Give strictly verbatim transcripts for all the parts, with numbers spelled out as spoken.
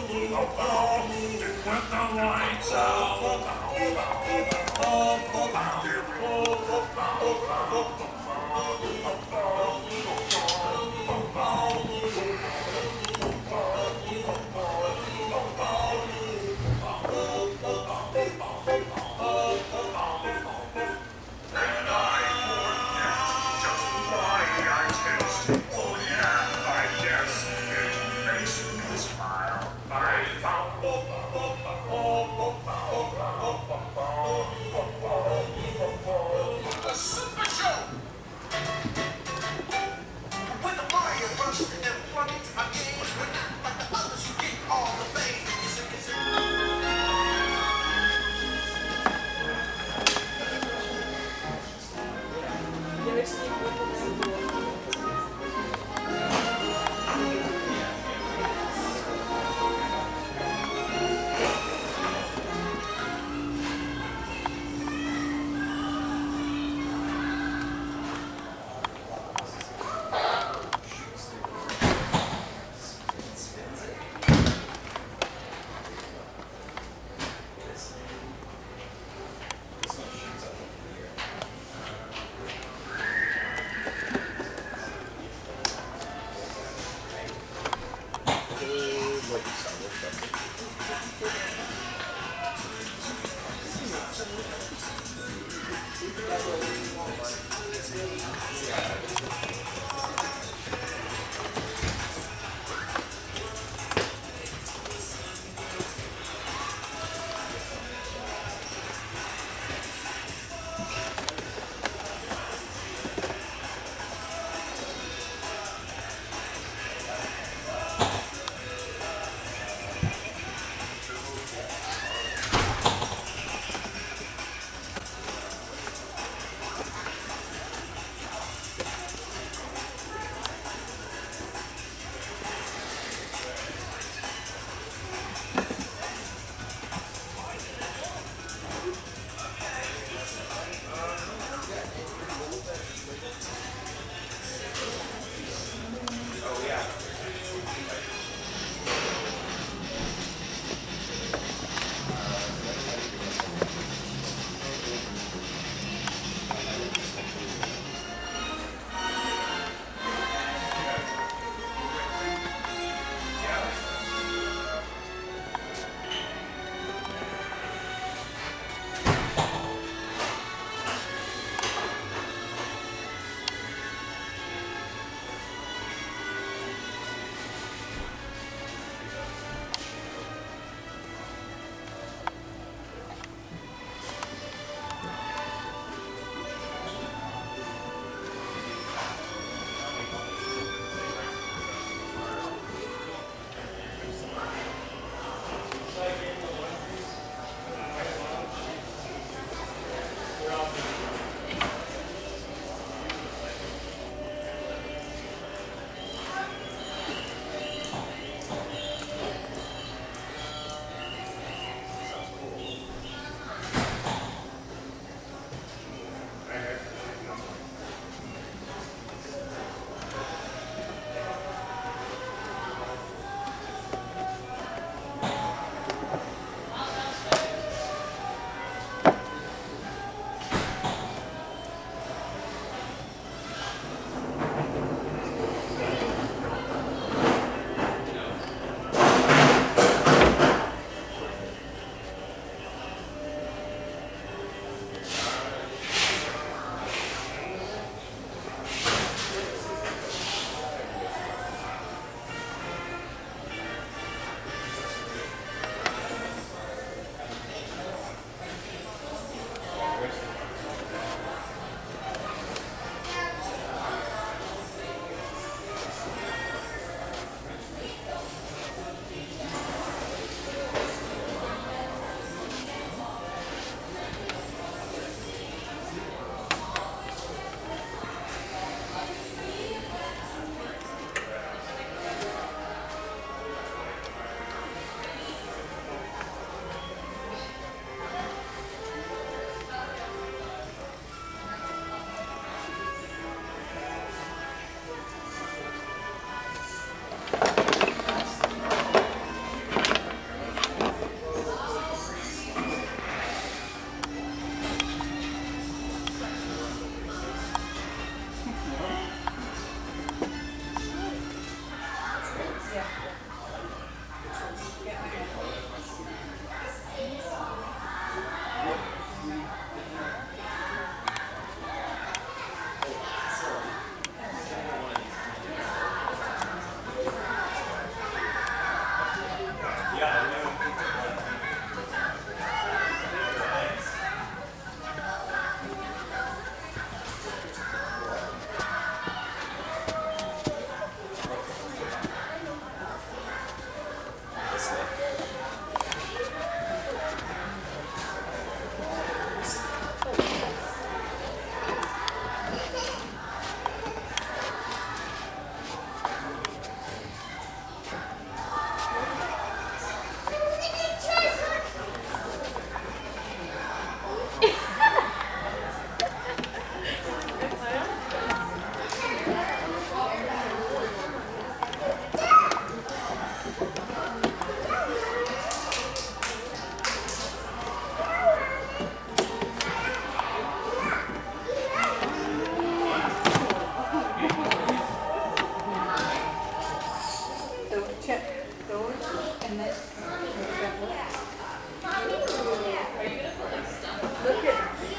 To put the lights out. A super show!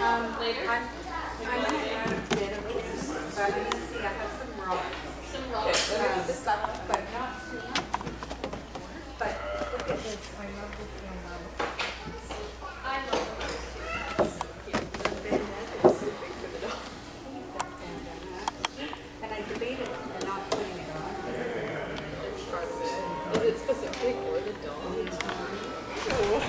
Um, later? I'm, I'm going to add a bit of this, but I'm going to see, I have some raw. Some raw. Okay, let me put this back up. But not too much. But look at this. I love this one. I love those too. The bayonet is too big for the dog. And I debated not putting it on. It's part of it. Is it specific for the dog? Oh.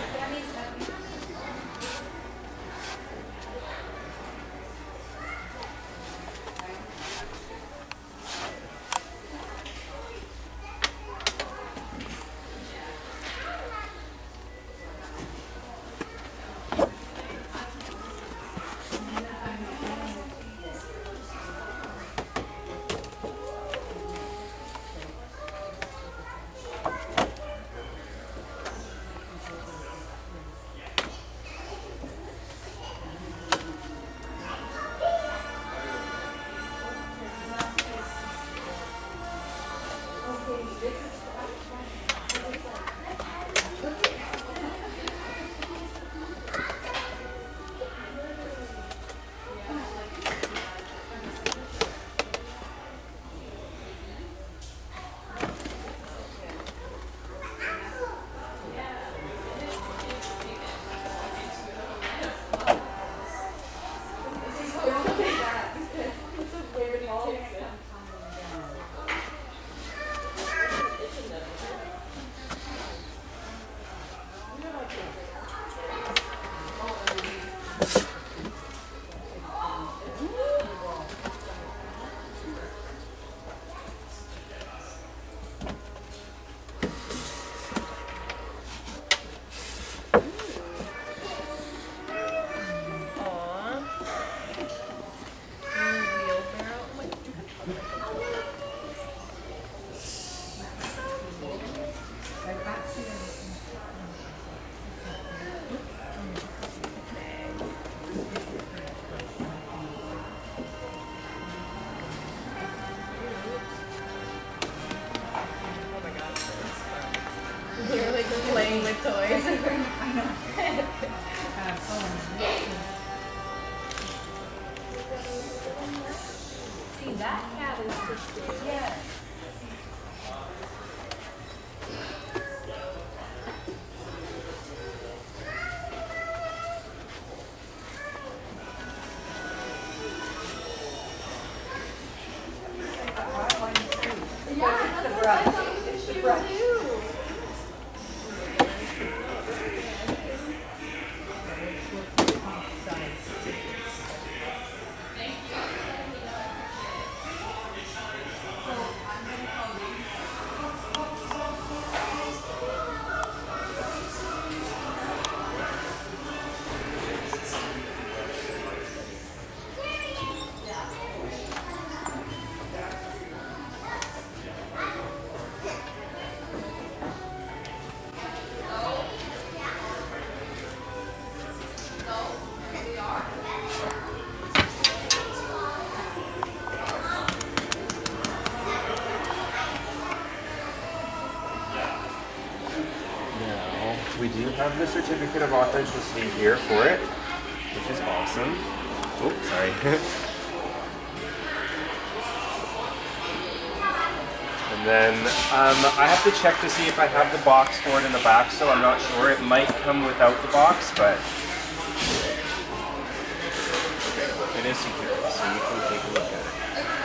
You're like playing with toys. I know. uh, See, that cat is just cute. yeah. Yeah, It's the brush. It's the brush. We do have the certificate of authenticity here for it, which is awesome. Oh, sorry. And then um, I have to check to see if I have the box for it in the back, so I'm not sure. It might come without the box, but it is secure, so you can take a look at it.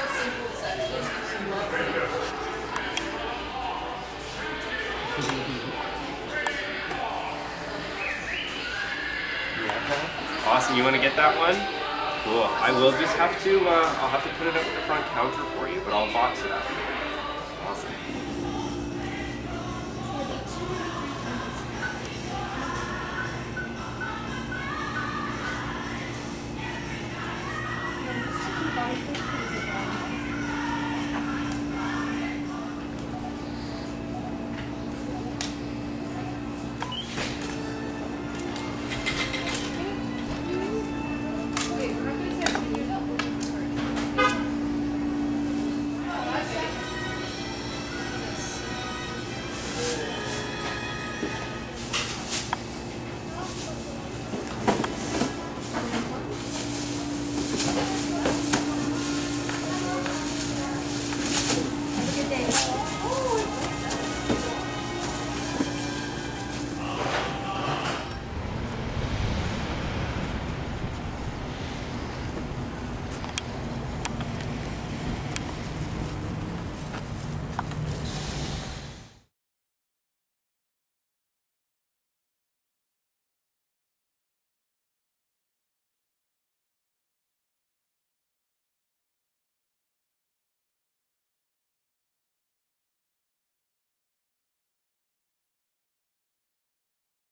Awesome, you want to get that one? Cool. I will just have to, uh, I'll have to put it up at the front counter for you, but I'll box it up. Awesome.